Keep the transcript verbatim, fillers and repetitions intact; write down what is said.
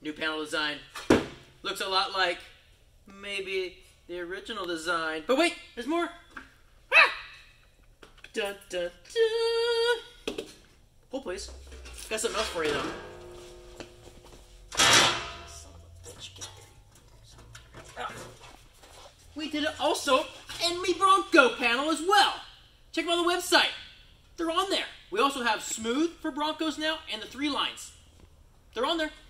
New panel design. Looks a lot like maybe the original design. But wait, there's more. Ah! Dun, dun, dun. Hold, please. Got something else for you, though. We did it also in me Bronco panel as well. Check them on the website. They're on there. We also have smooth for Broncos now and the three lines. They're on there.